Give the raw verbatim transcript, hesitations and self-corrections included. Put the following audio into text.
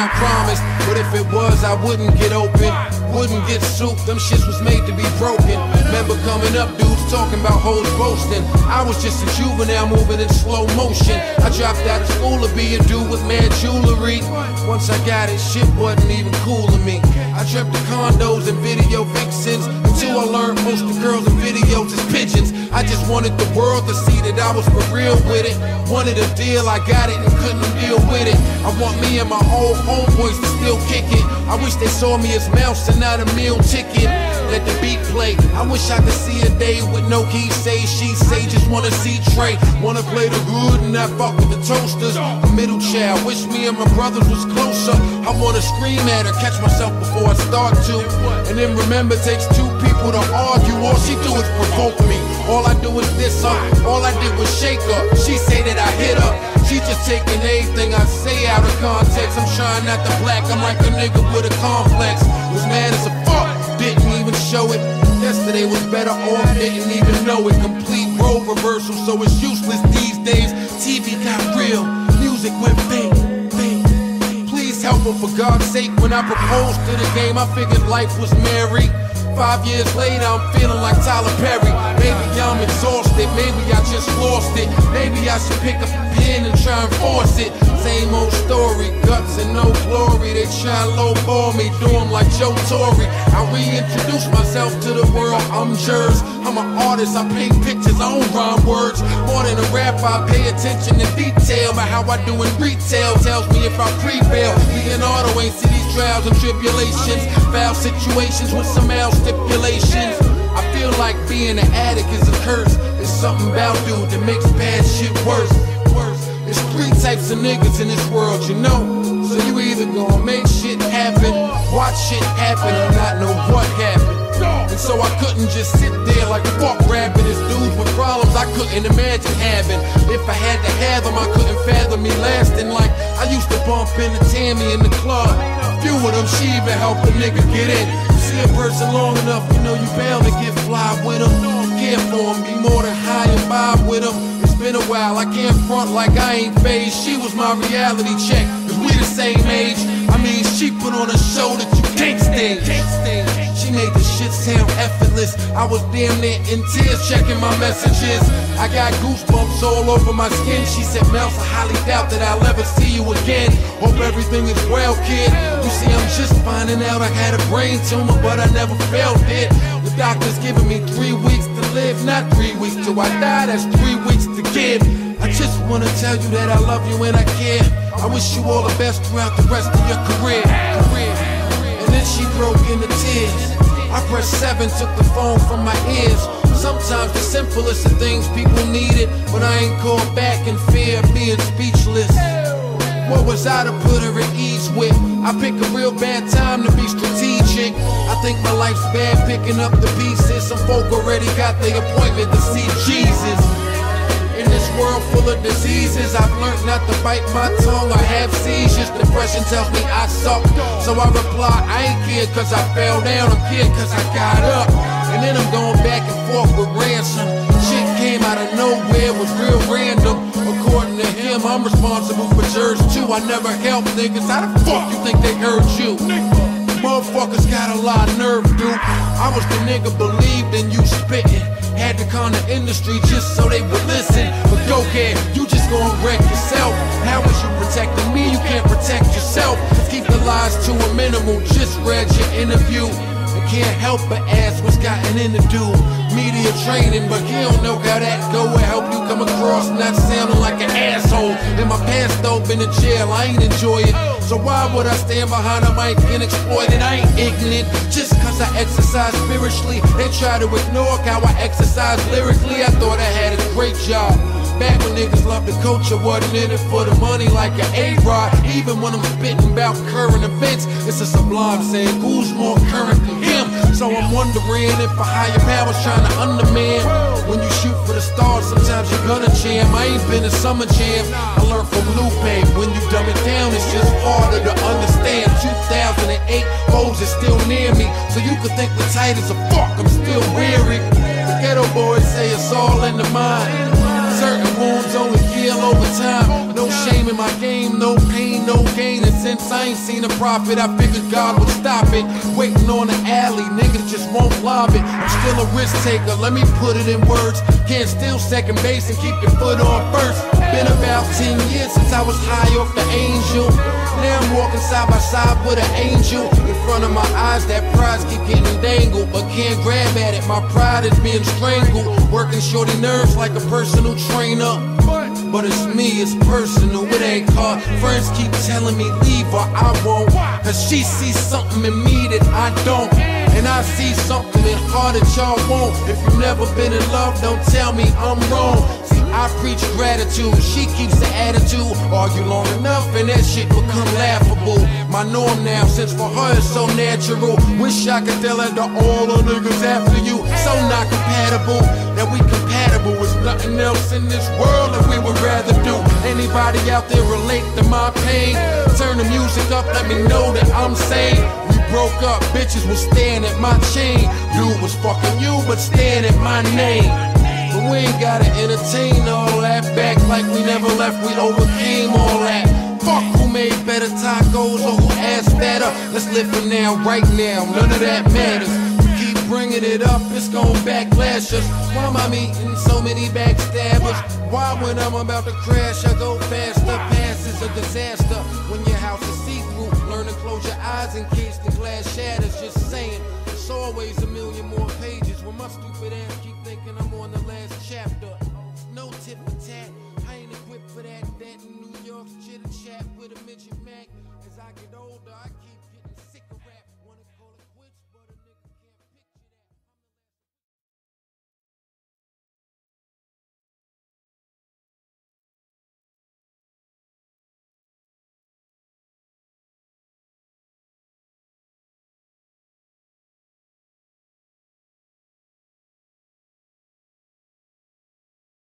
I promised. But if it was, I wouldn't get open, wouldn't get soup. Them shits was made to be broken. Remember coming up, dudes talking about hoes boasting. I was just a juvenile moving in slow motion. I dropped out of school to be a dude with mad jewelry. Once I got it, shit wasn't even cool to me. I dreamt of condos and video vixens until I learned most of the girls in videos is pigeons. I just wanted the world to see that I was for real with it. Wanted a deal, I got it and couldn't deal with it. I want me and my old homeboys to still kick it. I wish they saw me as mouse and not a meal ticket. Let the beat play. I wish I could see a day with no he say, she say. Just wanna see Trey, wanna play the hood and not fuck with the toasters. A middle child, wish me and my brothers was closer. I wanna scream at her, catch myself before I start to. And then remember, it takes two people to argue. All she do is provoke me. All I do is diss her. All I did was shake her. She say that I hit her. She just taking everything I say out of context. I'm trying not to black. I'm like a nigga with a complex. Was mad as a fuck, didn't even show it. Yesterday was better off, didn't even know it. Complete role reversal, so it's useless these days. T V got real, music went fake. Please help her for God's sake. When I proposed to the game, I figured life was merry. Five years later, I'm feeling like Tyler Perry. Maybe I'm exhausted, maybe I just lost it. Maybe I should pick up a pen and try and force it. Same old story, guts and no glory. They try and lowball me, do 'em like Joe Torre. I reintroduce myself to the world, I'm yours. I'm an artist, I paint pictures, I don't rhyme words. More than a rapper, I pay attention to detail. But how I do in retail tells me if I prevail. Leonardo ain't see these trials and tribulations, foul situations with some else stipulations. I feel like being an addict is a curse. It's something about dude that makes bad shit worse. There's three types of niggas in this world, you know. So you either gonna make shit happen, watch shit happen, or not know what happened. And so I couldn't just sit there like a fuck rapping. It's dudes with problems I couldn't imagine having. If I had to have them, I couldn't fathom me lasting. Like I used to bump into Tammy in the club. A few of them, she even helped a nigga get in. You see a person long enough, you know you bound to get fly with them. Care for them, be more than high and vibe with them. It's been a while, I can't front like I ain't phased. She was my reality check, cause we the same age. I mean, she put on a show that you can't stage. She made the shit sound effortless. I was damn near in tears checking my messages. I got goosebumps all over my skin. She said, Mouse, I highly doubt that I'll ever see you again. Hope everything is well, kid. You see, I'm just finding out I had a brain tumor, but I never felt it. The doctor's giving me three weeks to live, not three weeks till I die, that's three weeks to give. I just wanna tell you that I love you and I care. I wish you all the best throughout the rest of your career. And then she broke into tears. I pressed seven, took the phone from my ears. Sometimes the simplest of things people needed, but I ain't called back in fear of being speechless. What was I to put her at ease with? I pick a real bad time to be strategic. I think my life's bad picking up the pieces. Some folk already got their appointment to see Jesus. In this world full of diseases, I've learned not to bite my tongue or have seizures. Depression tells me I suck, so I reply, I ain't scared cause I fell down, I'm scared cause I got up. And then I'm going back and forth with ransom. Shit came out of nowhere, was real random. According to him, I'm responsible for jerks too. I never help niggas, how the fuck you think they heard you? Motherfuckers got a lot of nerve, dude. I was the nigga believed in you spitting. Had to con the industry just so they would listen. But go ahead, you just gonna wreck yourself. How was you protecting me? You can't protect yourself. Keep the lies to a minimal, just read your interview. I can't help but ask what's gotten into do. Media training, but he don't know how that go. Will help you come across not sounding like an asshole. In my past though, been in jail, I ain't enjoy it. So why would I stand behind a mic and exploit it? I ain't ignorant, just cause I exercise spiritually. They try to ignore how I exercise lyrically. I thought I had a great job. Back when niggas loved the culture, wasn't in it for the money like an A-Rod. Even when I'm spitting about current events, it's a sublime saying, who's more current than him? So I'm wondering if a higher power's trying to undermine. When you shoot for the stars, sometimes you're gonna jam. I ain't been a summer jam, I learned from Lupe. When you dumb it down, it's just harder to understand. two thousand eight, foes is still near me, so you could think we're tight as a fuck, I'm still weary. The ghetto boys say it's all in the mind. Certain wounds only heal over time. No shame in my game, no pain, no gain. It's since I ain't seen a profit. I figured God would stop it. Waiting on the alley, niggas just won't lob it. I'm still a risk taker, let me put it in words. Can't steal second base and keep your foot on first. Been about ten years since I was high off the angel. Now I'm walking side by side with an angel. In front of my eyes, that prize keep getting dangled, but can't grab at it, my pride is being strangled. Working shorty nerves like a personal trainer. But it's me, it's personal, it ain't hard. Friends keep telling me leave or I won't, cause she sees something in me that I don't. And I see something in her that y'all won't. If you've never been in love, don't tell me I'm wrong. See, I preach gratitude, she keeps the attitude. Argue long enough and that shit become laughable. My norm now, since for her it's so natural. Wish I could tell her to all the niggas after you. So not compatible, that we compatible is nothing else in this world that we would rather do. Anybody out there relate to my pain? Turn the music up, let me know that I'm sane. We broke up, bitches was staring at my chain. Dude was fucking you, but staring at my name. But we ain't gotta entertain all that. Back like we never left, we overcame all that. Fuck who made better tacos or who asked better. Let's live for now, right now, none of that matters. Keep bringing it up, it's gon' backlash us. Why am I meeting so many backstabbers? Why when I'm about to crash I go faster? Past is a disaster when your house is see-through. Learn to close your eyes in case the glass shatters. Just saying, it's always a million more pages when my stupid ass